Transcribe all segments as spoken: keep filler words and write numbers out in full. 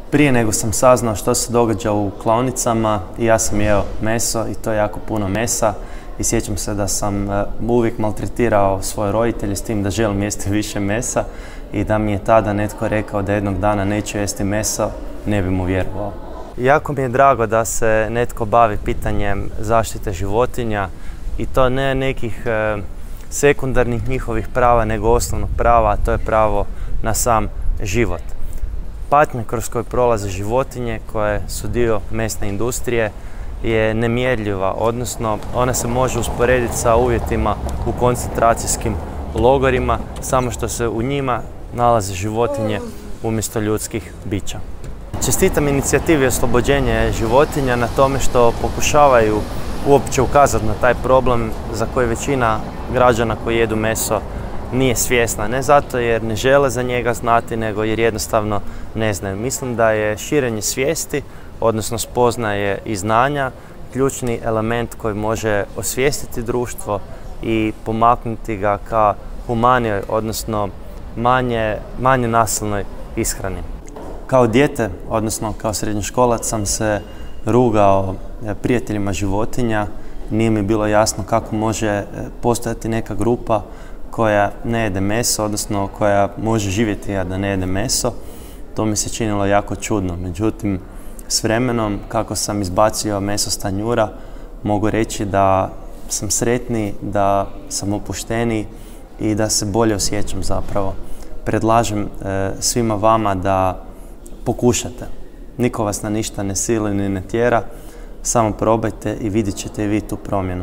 Prije nego sam saznao što se događa u klaonicama, i ja sam jeo meso i to je jako puno mesa. I sjećam se da sam uvijek maltretirao svoje roditelje s tim da želim jesti više mesa i da mi je tada netko rekao da jednog dana neću jesti meso, ne bi mu vjerovao. Jako mi je drago da se netko bavi pitanjem zaštite životinja i to ne nekih e, sekundarnih njihovih prava, nego osnovnog prava, a to je pravo na sam život. Patnja kroz koju prolaze životinje koje su dio mesne industrije je nemjerljiva, odnosno ona se može usporediti sa uvjetima u koncentracijskim logorima, samo što se u njima nalaze životinje umjesto ljudskih bića. Čestitam inicijativi Oslobođenje životinja na tome što pokušavaju uopće ukazati na taj problem za koji većina građana koji jedu meso nije svjesna. Ne zato jer ne žele za njega znati, nego jer jednostavno ne znaju. Mislim da je širenje svijesti, odnosno spoznaje i znanja, ključni element koji može osvijestiti društvo i pomaknuti ga ka humanijoj, odnosno manje, manje nasilnoj ishrani. Kao dijete, odnosno kao srednjoškolac, sam se rugao prijateljima životinja. Nije mi bilo jasno kako može postojati neka grupa koja ne jede meso, odnosno koja može živjeti a da ne jede meso. To mi se činilo jako čudno. Međutim, s vremenom, kako sam izbacio meso s tanjura, mogu reći da sam sretniji, da sam opušteniji i da se bolje osjećam zapravo. Predlažem e, svima vama da pokušate. Niko vas na ništa ne sili ni ne tjera, samo probajte i vidjet ćete i vi tu promjenu.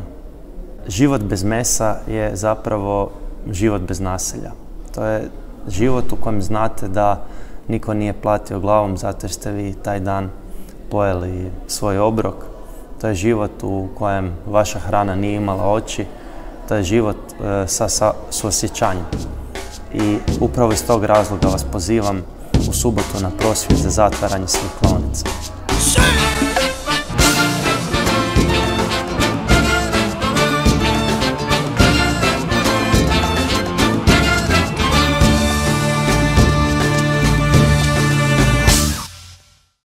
Život bez mesa je zapravo život bez nasilja. To je život u kojem znate da niko nije platio glavom zato jer ste vi taj dan pojeli svoj obrok. To je život u kojem vaša hrana nije imala oči. To je život e, sa, sa suosjećanjem. I upravo iz tog razloga vas pozivam u subotu na prosvjed za zatvaranje svih klaonica.